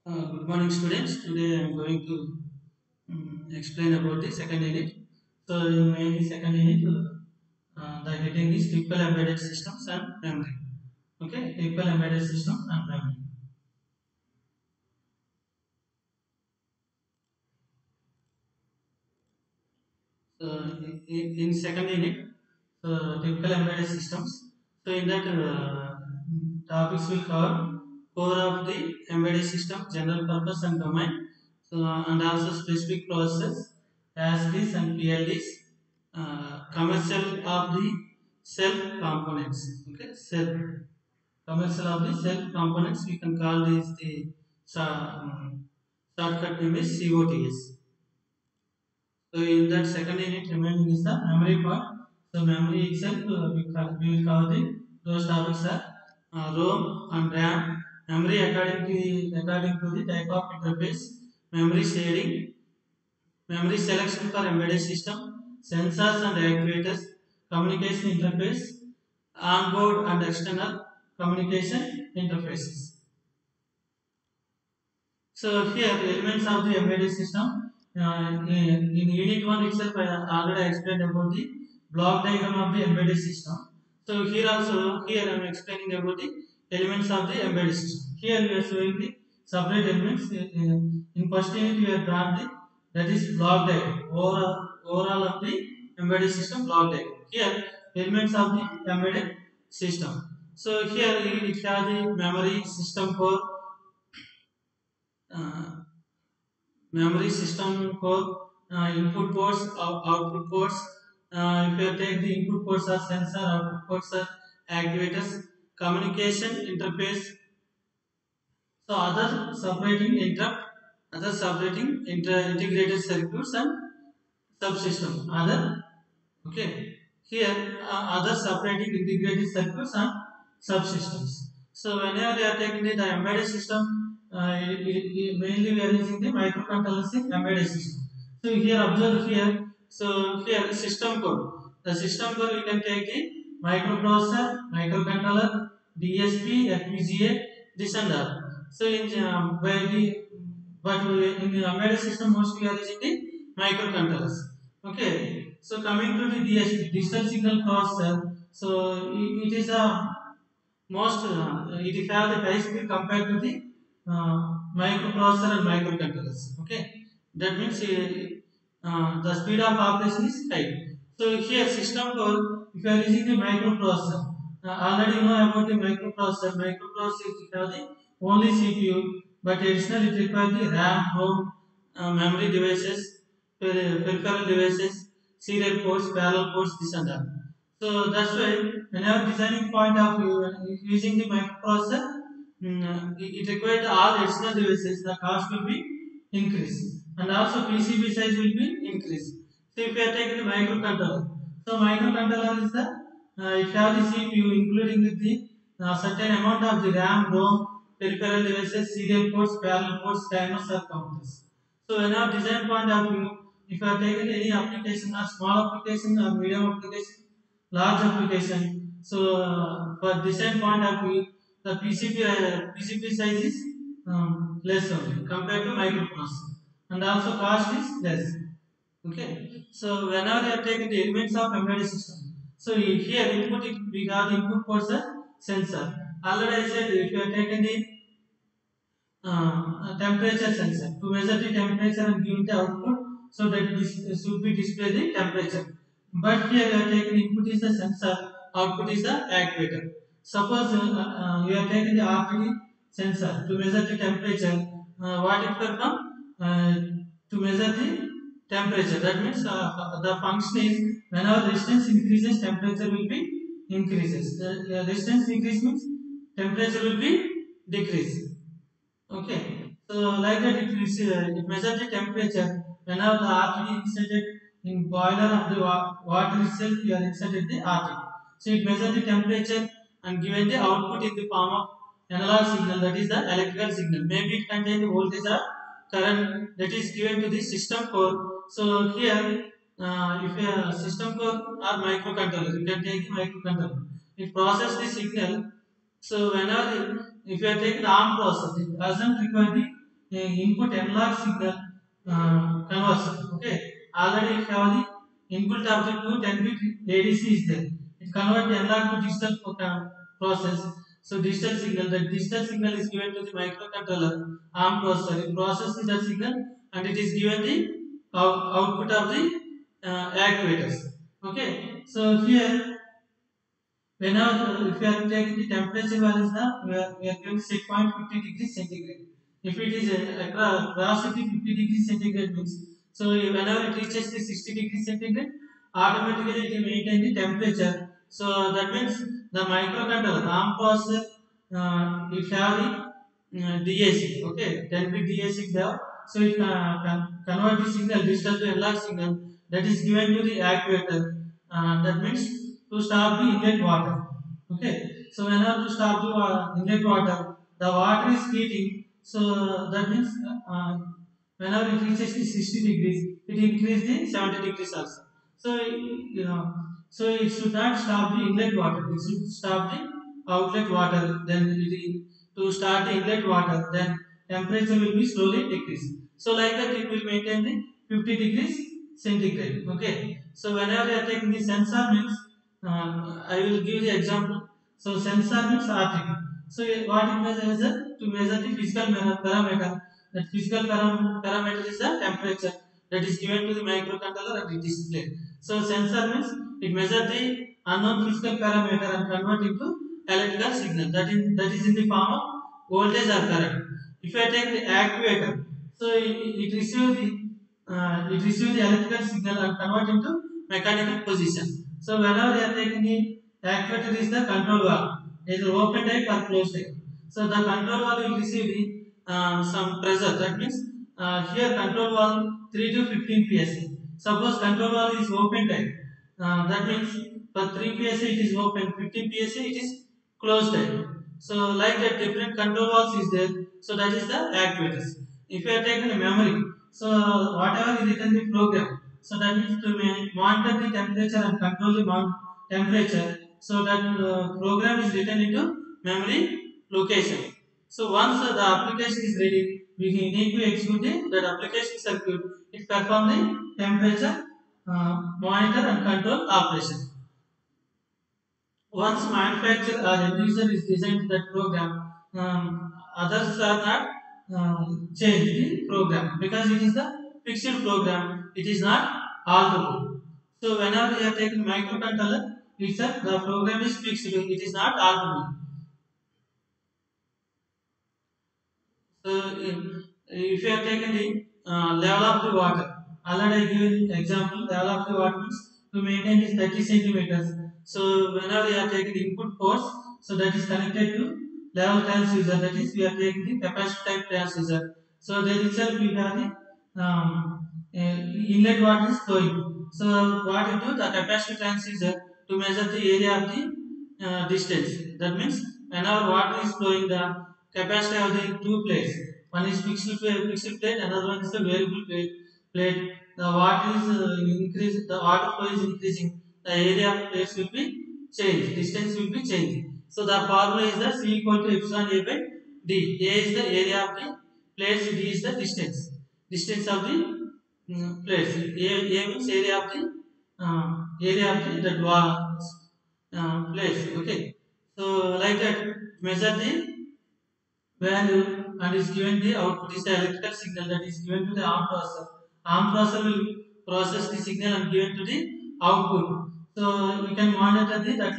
Good morning, students. Today I am going to explain about the second unit. So, in mainly second unit, the heading is typical embedded systems and memory. Okay, typical embedded system and memory. So, in second unit, typical embedded systems. So, in that topics will cover core of the embedded system, general purpose and domain. So, and also specific processes, ASCIIs and PLDs, commercial of the cell components. Okay, cell commercial of the cell components. We can call this the shortcut name is COTS. So in that second unit remaining is the memory part. So memory itself we will cover those topics are ROM and RAM. Memory according to the type of interface, memory sharing, memory selection for embedded system, sensors and actuators, communication interface, onboard and external communication interfaces. So here elements of the embedded system. In unit one itself, I already explained about the block diagram of the embedded system. So here I am explaining about the elements of the embedded system. Here we are showing the separate elements. In first unit we have drawn the that is block diagram. Overall of the embedded system block diagram. Here elements of the embedded system. So here it has the memory system core. Uh, Memory system core, input ports, output ports. If you take the input ports are sensor, output ports are actuators, communication interface. So other separating integrated circuits and subsystem. Okay. Here other separating integrated circuits and subsystems. So whenever you are taking the embedded system, mainly we are using the microcontrollers in embedded system. So here observe here. So here system code. The system code we can take the microprocessor, microcontroller, DSP, FPGA, this and that. So where the in the embedded system mostly we are using the microcontrollers. Okay, so coming to the DSP, digital signal processor, so it is a most it have the high speed compared to the microprocessor and microcontrollers. Okay, that means the speed of operation is high. So here system code, if you are using the microprocessor, already you know about the microprocessor. Microprocessor is have the only CPU, but additionally it requires the RAM, ROM, memory devices, peripheral devices, serial ports, parallel ports, this and that. So that's why whenever designing point of view, when using the microprocessor, it requires all additional devices. The cost will be increased, and also PCB size will be increased. So if you are taking the microcontroller, so microcontroller is the it have the CPU including with the certain amount of the RAM, ROM, peripheral devices, serial ports, parallel ports, timers or counters. So when our design point of view, if you are taking any application, a small application or medium application, large application, so for design point of view, the PCB size is less only compared to microprocessor, and also cost is less. Okay, so whenever you are taking the elements of embedded system, so here we have the input ports are sensor. Already I said if you are taking the temperature sensor to measure the temperature and give the output, so that this should be display the temperature. But here you are taking input is the sensor, output is the actuator. Suppose you are taking the RTD sensor to measure the temperature. What it perform to measure the temperature? That means the function is whenever resistance increases, temperature will be increases. The resistance increase means temperature will be decrease. Okay, so like that it measures the temperature. Whenever the RTD inserted in boiler of the water itself, you are inserted the RTD. So it measures the temperature and given the output in the form of analog signal, that is the electrical signal. Maybe it contains the voltage or current that is given to the system core. So here, if a system core or microcontroller, you can take the microcontroller. It processes the signal. So whenever if you are taking the ARM processor, it doesn't require the input analog signal conversion. Okay, already we have the input of the two 10-bit ADC is there. It convert the analog to digital process. So digital signal, the digital signal is given to the microcontroller ARM processor. It processes the signal and it is given the output of the actuators. Okay, so here whenever if you are taking the temperature values now, we are going to set point 50 degrees centigrade. If it is across 50 degrees centigrade means, so whenever it reaches the 60 degrees centigrade, automatically it will maintain the temperature. So that means the microcontroller ARM processor it have the DAC, okay, 10-bit DAC it have. So it can convert the signal digital to analog signal that is given to the actuator. That means to stop the inlet water. Okay, so whenever to stop the inlet water, the water is heating. So that means whenever it reaches the 60 degrees, it increases the 70 degrees also. So so it should not stop the inlet water. It should stop the outlet water. Then to start the inlet water, then temperature will be slowly decreasing. So like that, it will maintain the 50 degrees centigrade. Okay. So whenever you are taking the sensor means, I will give the example. So sensor means article. So what it measures to measure the physical parameter. That physical parameter is the temperature that is given to the microcontroller and the display. So sensor means it measures the unknown physical parameter and convert into electrical signal. That is in the form of voltage or current. If I take the actuator, so it receives the electrical signal and convert into mechanical position. So whenever you are taking the actuator is the control valve, either open type or closed type. So the control valve will receive the some pressure. That means here control valve 3 to 15 psi. Suppose control valve is open type. That means for 3 psi it is open, 15 psi it is closed type. So like that different control valves is there. So that is the actuators. If you are taking the memory, so whatever is written the program, so that means to monitor the temperature and control the temperature. So that program is written into memory location. So once the application is ready, we need to execute that application circuit. It perform the temperature monitor and control operation. Once manufacturer or end user is designed that program, others are not change the program because it is the fixed program. It is not alterable. So whenever you are taking microcontroller, the program is fixed. It is not alterable. So if you are taking the level of the water, already I given example. Level of the water means to maintain is 30 centimeters. So whenever you are taking the input force, so that is connected to level transducer. That is we are taking the capacitor type transducer. So there itself we have the inlet water is flowing. So what it do the capacitor transducer to measure the area of the distance. That means whenever water is flowing, the capacitor of the two plates. One is fixed plate, another one is a variable plate. The water is increase. The water flow is increasing. The area of plates will be changed. Distance will be changing. So the formula is the C equal to epsilon A by D. A is the area of the plates. D is the distance. Distance of the plates. A means area of the that plates. Okay. So like that, measure the value and is given the output is the electrical signal that is given to the ARM processor. ARM processor will process the signal and given to the output. So we can monitor that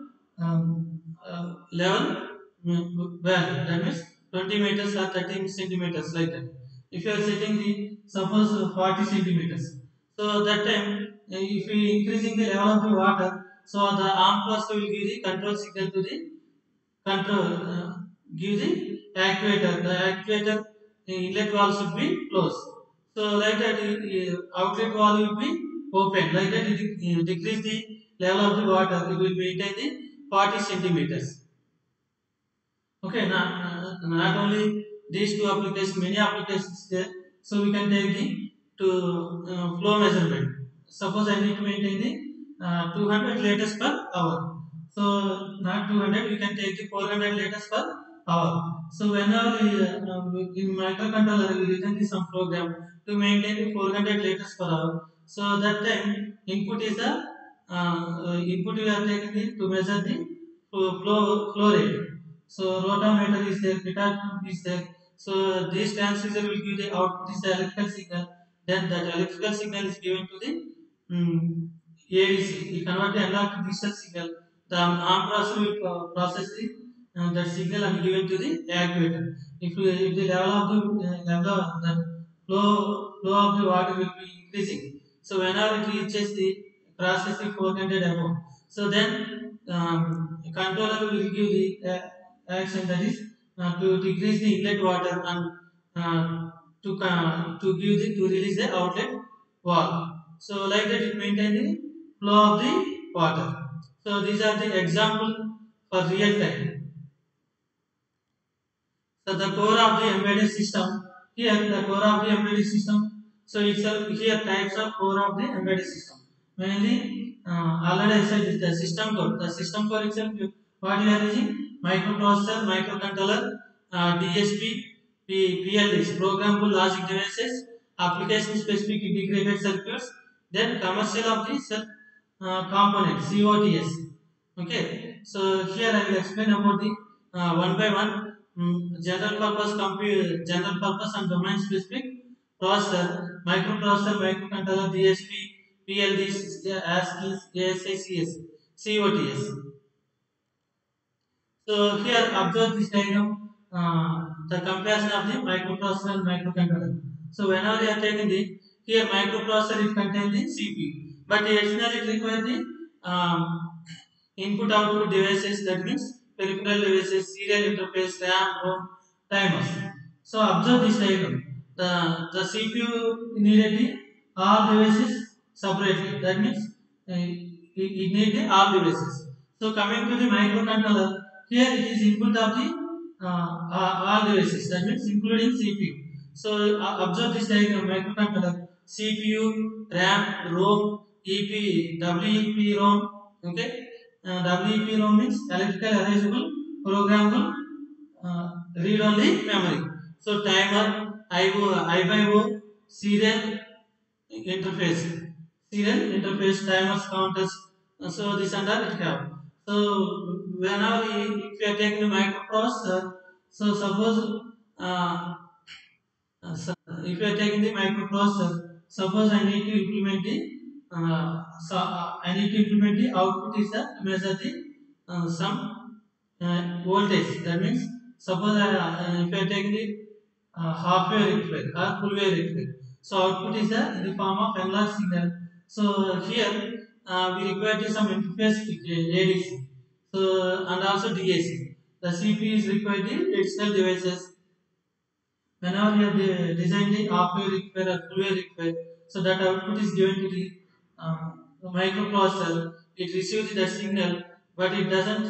level value. That means 20 meters or 30 centimeters like that. If you are setting the suppose 40 centimeters, so that time if we increasing the level of the water, so the ARM processor will give the control signal to the control give the actuator. The actuator inlet valve should be closed. So like that outlet valve will be open. Like that it decrease the level of the water. It will maintain the 40 centimeters. Okay, not only these two applications, many applications there. So we can take the to flow measurement. Suppose I need to maintain the 200 liters per hour. So not 200, we can take the 400 liters per power. So whenever in microcontroller we written some program to maintain the 400 liters per hour. So that time input is the input we are taking to measure the flow rate. So rotameter is there, pitot is there. So this transducer will give the output is the electrical signal. Then that electrical signal is given to the ADC. We convert the analog to digital signal. The ARM processor will process that signal and give it to the actuator. If the level of the flow of the water will be increasing, so whenever it reaches the crosses the 400 above, so then controller will give the action, that is to decrease the inlet water and to give the to release the outlet valve. So like that it maintain the flow of the water. So these are the example for real time. So the core of the embedded system. Here the core of the embedded system. So it's here types of core of the embedded system. Mainly already I said the system core. The system core itself, what you are using? Microprocessor, microcontroller, DSP, PLDs, programmable logic devices, application specific integrated circuits, then commercial of the cell components, COTS. Okay, so here I will explain about the one by one. General purpose compute, general purpose and domain specific processor, microprocessor, microcontroller, DSP, PLDs, ASCII, ASICs, COTS. So here observe this diagram, the comparison of the microprocessor and microcontroller. So whenever you are taking the here microprocessor, it contains the CPU, but additionally it requires the input output devices, that means peripheral devices, serial interface, RAM, ROM, timers. So observe this diagram. The CPU needed the all devices separately. That means it need the all devices. So coming to the microcontroller, here it is input of the all devices. That means including CPU. So observe this diagram. Microcontroller, CPU, RAM, ROM, EP, WEP-ROM. Okay, WEP-ROM means electrical erasable programmable read-only memory. So timer, IO, I/O, serial interface, serial interface, timers, counters. So this and that it have. So whenever if you are taking the microprocessor, so suppose uh, if you are taking the microprocessor, suppose I need to implement the I need to implement the output is the measure the some voltage. That means suppose if you are taking the half wave rectifier or full wave rectifier, so output is in the form of analog signal. So here we require some interface with ADC. So and also DAC. The CPU is required the additional devices. Whenever you have designed the half-wave rectifier or full-wave rectifier, so that output is given to the microprocessor. It receives that signal, but it doesn't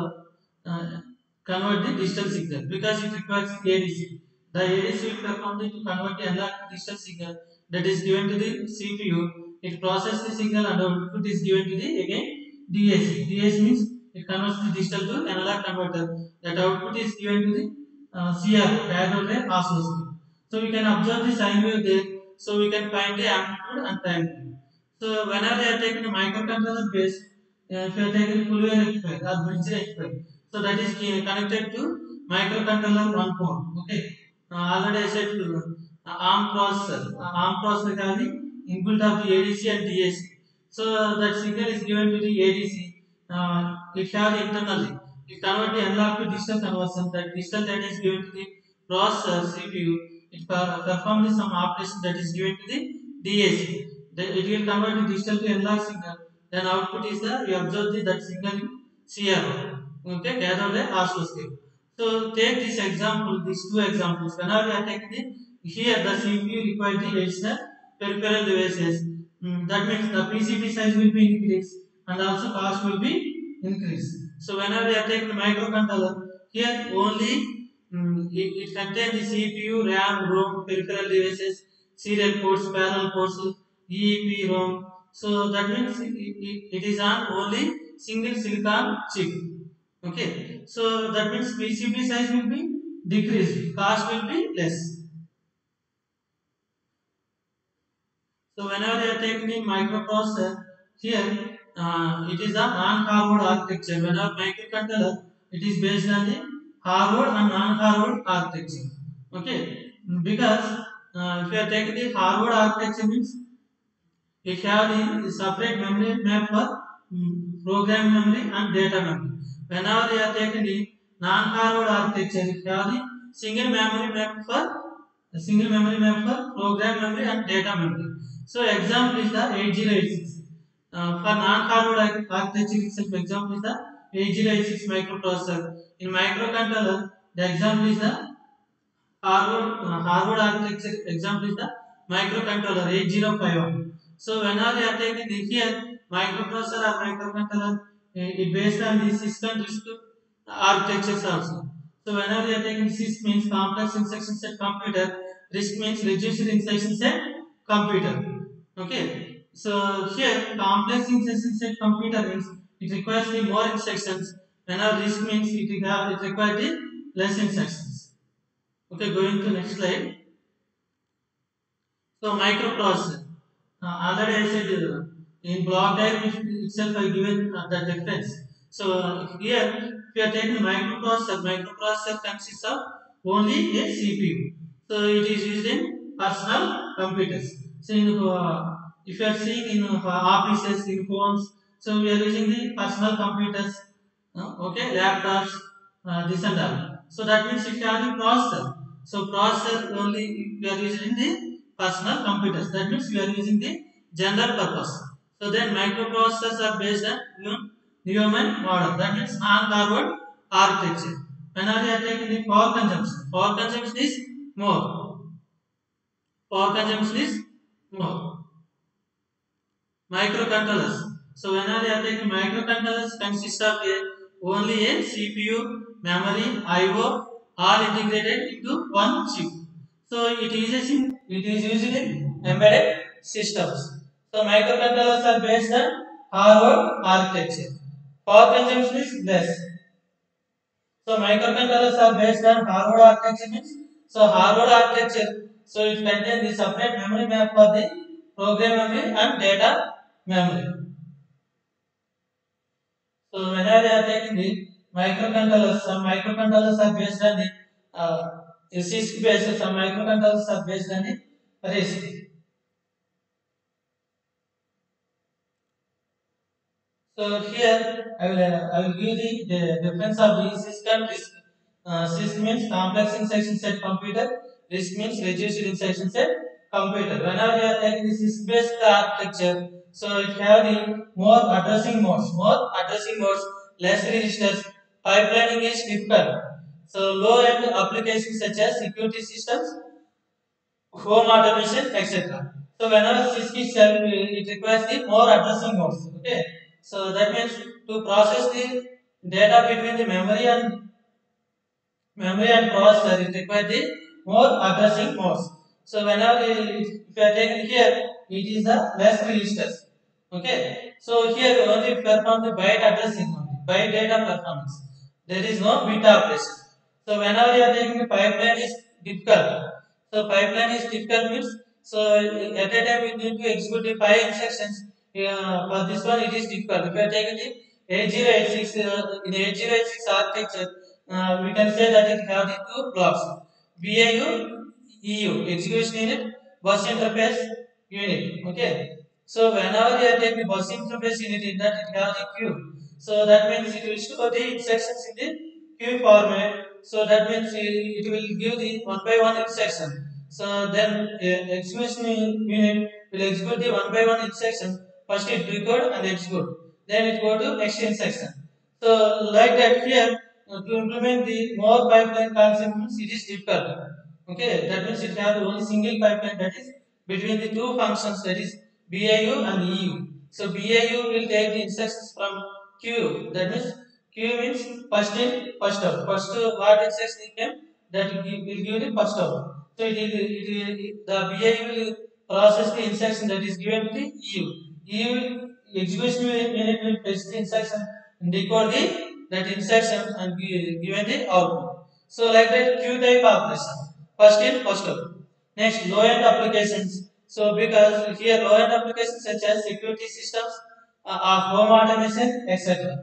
uh, convert the digital signal because it requires ADC. The ADC will perform to convert the analog to digital signal that is given to the CPU. It processes the signal and output is given to the again DAC. DAC means it converts the digital to analog converter. That output is given to the CR, diagonal ray oscilloscope. So we can observe the sine wave there. So we can find the amplitude and time period. So whenever they are taking the microcontroller base, if you are taking full wave rectifier or bridge rectifier, so that is connected to microcontroller one port. Okay. Already I said ARM processor. ARM processor has the input of the ADC and DAC. So that signal is given to the ADC. It has internally. It convert the analog to digital conversion. That digital data is given to the processor CPU. It performs some operation that is given to the DAC. Then it will convert the digital to analog signal. Then output is the we observe that signal in CRO. Okay, cathode ray oscilloscope. So take this example, these two examples. Whenever we are taking here the CPU requires the additional peripheral devices. That means the PCB size will be increased and also cost will be increased. So whenever we are taking the microcontroller, here only it contains the CPU, RAM, ROM, peripheral devices, serial ports, parallel ports, EEP, ROM. So that means it is on only single silicon chip. Okay, so that means PCB size will be decreased, cost will be less. So whenever you are taking in microprocessor, here it is a non-Harvard architecture. Whenever microcontroller, it is based on the Harvard and non-Harvard architecture. Okay, because if you are taking the Harvard architecture means it have the separate memory map for program memory and data memory. Whenever you are taking the non-Harvard architecture, it have the single memory map for program memory and data memory. So example is the 8086. For non-Harvard architecture itself, example is the 8086 microprocessor. In microcontroller, the example is the Harvard architecture example is the microcontroller 8051. So whenever you are taking the here microprocessor or microcontroller, it based on the system risk architectures also. So whenever you are taking sys means complex instruction set computer, risk means reduced instruction set computer. Okay. So here complex instruction set computer means it requires the more instructions. Whenever risk means it requires the less instructions. Okay, going to next slide. So microprocessor. Already I said in block diagram itself I given the difference. So here if you are taking microprocessor, microprocessor consists of only a CPU. So it is used in personal computers. So if you are seeing in offices, in homes, so we are using the personal computers, okay, laptops, this and that. So that means if you have the processor, so processor only we are using in the personal computers. That means we are using the general purpose. So then microprocessors are based on Neumann model. That means non-Harvard architecture. Whenever you are taking the power consumption is more. Power consumption is more. Microcontrollers. So whenever you are taking microcontrollers consist of only a CPU, memory, I/O, all integrated into one chip. So it is used in embedded systems. So microcontrollers are based on Harvard architecture. Power consumption is less. So microcontrollers are based on Harvard architecture means so Harvard architecture. So it contains the separate memory map for the program memory and data memory. So whenever you are taking the microcontrollers, some microcontrollers are based on the CISC based, some microcontrollers are based on the RISC. So here I will give the difference of the system risk. Sys means complex instruction set computer. Risk means reduced instruction set computer. Whenever you are taking this is based architecture, so it have the more addressing modes, less registers. Pipelining is difficult. So low end applications such as security systems, home automation, etc. So whenever CISC itself, it requires the more addressing modes. Okay. So that means to process the data between the memory and processor, it requires the more addressing modes. So whenever if you are taking here, it is the less registers. Okay. So here we only perform the byte addressing only, byte data performance. There is no bit operation. So whenever you are taking the pipeline is difficult. So pipeline is difficult means so at a time we need to execute the 5 instructions. For this one it is difficult. If you are taking the 8086 in 8086 architecture, we can say that it have the two blocks: BAU, EU, execution unit, bus interface unit. Okay. So whenever you are taking bus interface unit in that it have the queue. So that means it will store the instructions in the queue format. So that means it will give the one by one instruction. So then execution unit will execute the one by one instruction. First it decode and execute. Then it go to next instruction. So like that here to implement the more pipeline concept means it is difficult. Okay, that means it have only single pipeline that is between the two functions that is BAU and EU. So BAU will take the instructions from Q. That means Q means first in, first out. First what instruction came that will give the first out. So the BAU will process the instruction that is given to the EU. EU execution unit will fetch the instruction and decode the that instruction and given the output. So like that queue type operation. First in, first out. Next, low end applications. So because here low end applications such as security systems, home automation, etc.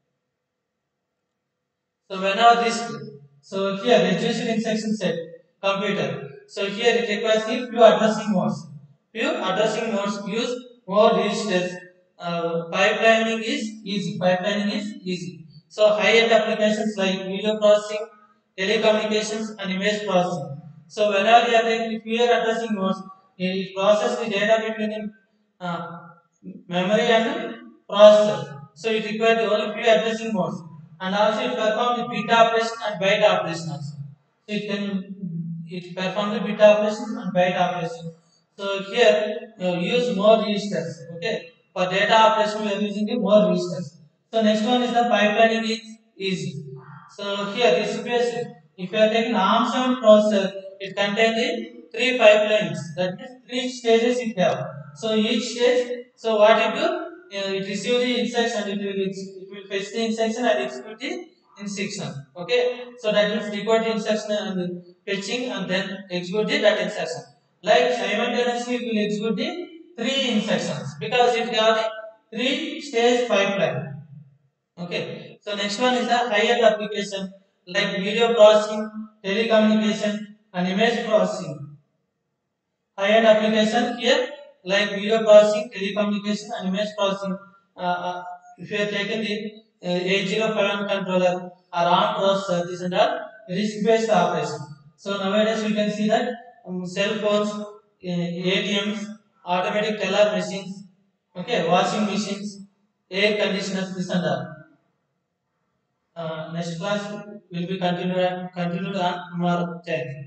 So whenever this, so here reduced instruction set computer. So here it requires the few addressing modes. Few addressing modes use more registers. Pipelining is easy. Pipelining is easy. So high-end applications like video processing, telecommunications, and image processing. So whenever you are taking fewer addressing modes, it processes the data between uh, memory and processor. So it requires only few addressing modes, and also it performs the bit operation and byte operation also. So it performs the bit operation and byte operation. So here use more registers. Okay, for data operation we are using the more registers. So next one is the pipelining is easy. So here this is basic. If you are taking ARM7 processor, it contains the three pipelines. That means three stages it have. So each stage, so what it do? It receive the instruction, it will fetch the instruction and execute the instruction. Okay. So that means decode the instruction and fetching and then execute that instruction. Like simultaneously it will execute the three instructions because it have the three stage pipeline. Okay. So next one is the high-end application like video processing, telecommunication, and image processing. High-end application here like video processing, telecommunication, and image processing. If you have taken the 8051 controller or ARM processor, these are the risk-based operation. So nowadays we can see that cell phones, ATMs, automatic teller machines, okay, washing machines, air conditioners, this and that. Next class will be continued on tomorrow. Thank you.